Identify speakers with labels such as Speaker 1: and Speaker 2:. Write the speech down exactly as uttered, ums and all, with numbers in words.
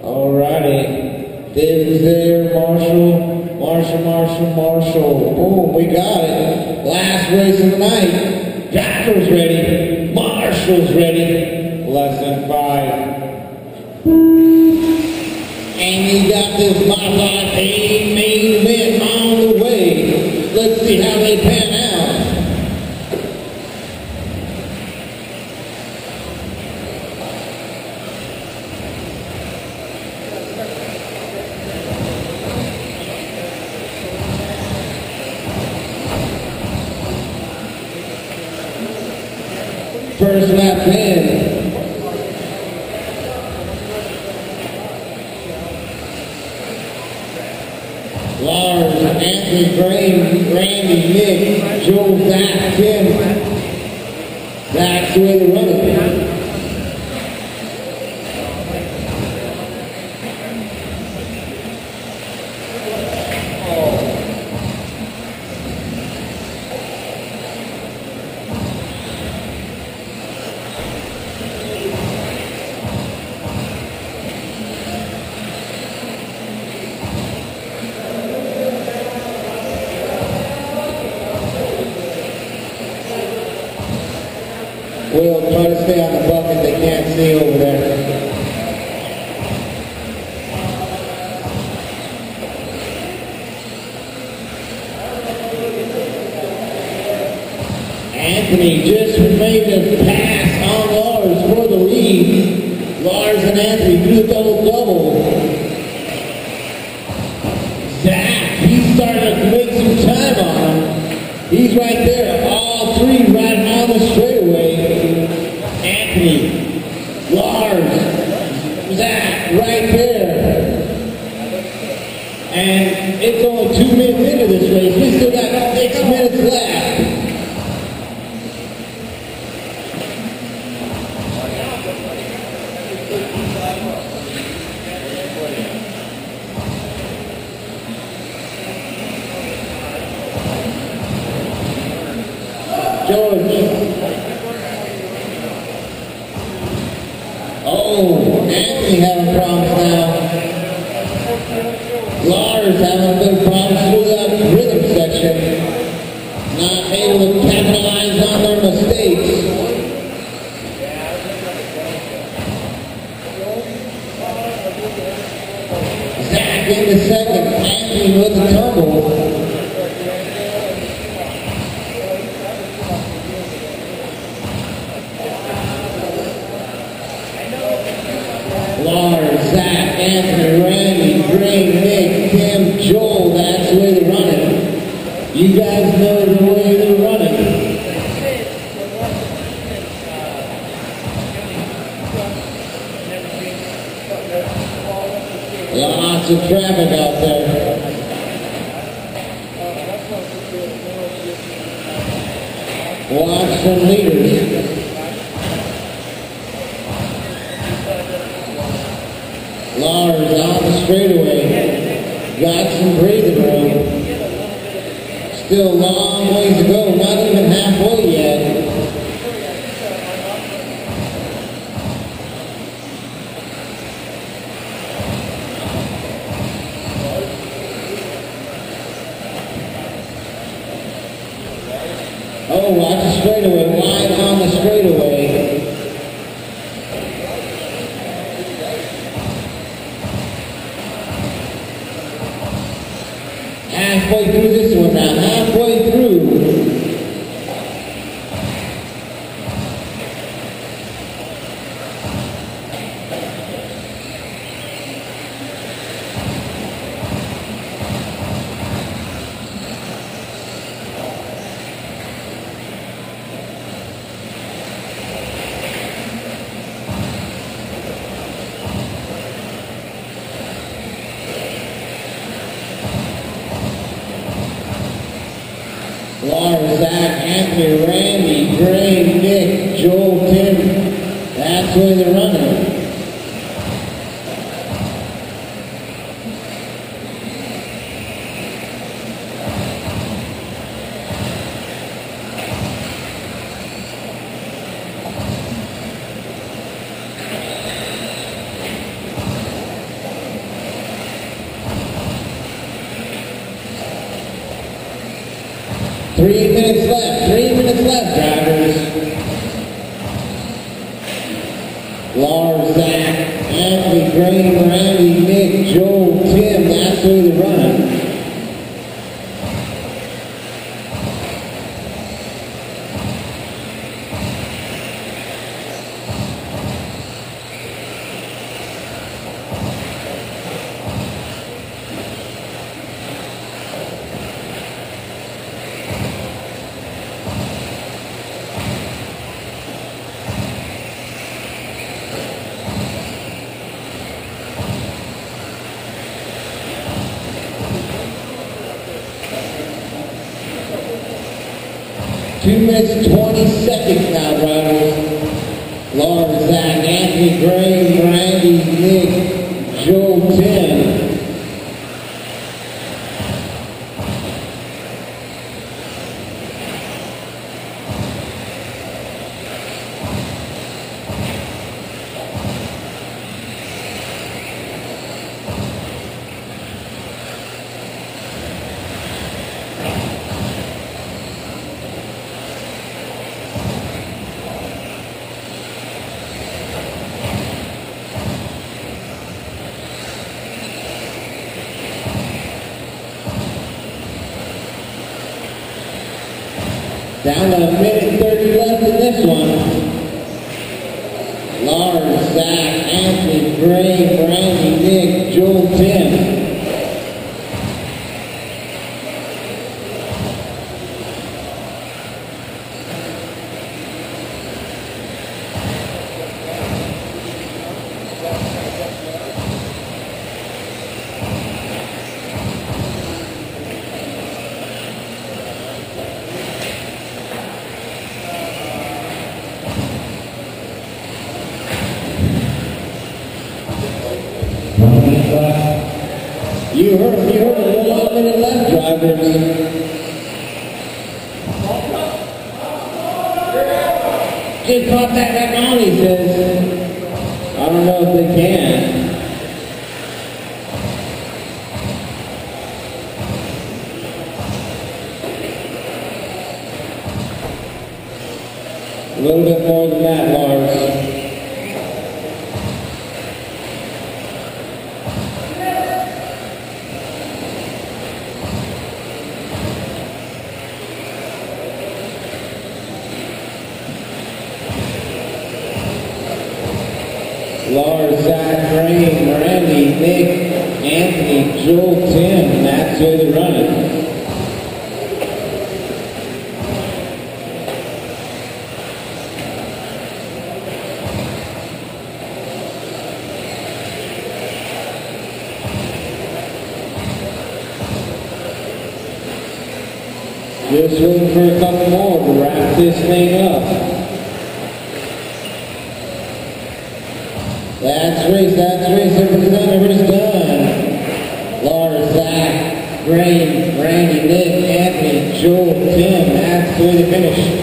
Speaker 1: Alrighty. David's there, Marshall, Marshall, Marshall, Marshall. Boom, we got it. Last race of the night. Driver's ready. Marshall's ready. Less than five. And you got this modified A main event on the way. Let's see how they pan out. First lap in. Lars, Anthony, Graham, Randy, Nick, Joe, Zach, Tim. That's the way they run it. We'll try to stay on the bucket they can't see over there. Anthony just made a pass on Lars for the lead. Lars and Anthony do a double-double. Zach, he's starting to make some time on him. He's right there. All three right on the straightaway. Anthony, Lars, Zach, right there. And it's only two minutes into this race. We still got six minutes left. George. Oh, Anthony having problems now. Lars having a bit of problems through that rhythm section. Not able to capitalize on their mistakes. Zach into second, Anthony with a tumble. Lars, Zach, Anthony, Randy, Gray, Nick, Tim, Joel, that's the way they're running. You guys know the way they're running. Lots of traffic out there. Watch some leaders. Lars on the straightaway, got some breathing room. Still a long ways to go, not even halfway yet. Oh, watch the straightaway, wide on the straightaway. Halfway through this one now, halfway through. Lars, Zach, Anthony, Randy, Gray, Nick, Joel, Tim. That's the way they're running. Three minutes left. Three minutes left, drivers. Lars, Zach, Anthony, Graham, Randy, Nick, Joel, Tim. That's who they're running. Two minutes, twenty seconds now, drivers. Lars, Zach, Anthony, Graham, Randy, Nick, Joel, Tim. Down to a minute thirty left in this one. Lars, Zach, Anthony, Graham, Randy, Nick, Joel, Tim. You heard, you heard, one minute left, drivers. Just pop that back on, he says. I don't know if they can. A little bit more than that, Lars. Lars, Zach, Graham, Randy, Nick, Anthony, Joel, Tim. That's who they're running. Just waiting for a couple more to wrap this thing up. That's race, that's race, everybody's done, everybody's done. Lars, Zach, Graham, Randy, Nick, Anthony, Joel, Tim, that's the way to finish.